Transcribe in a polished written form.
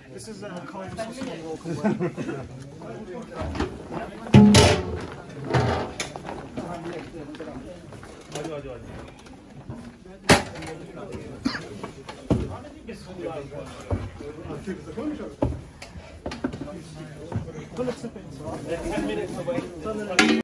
This is cold sausage and walk away. Pull it to bits, right? 10 minutes away.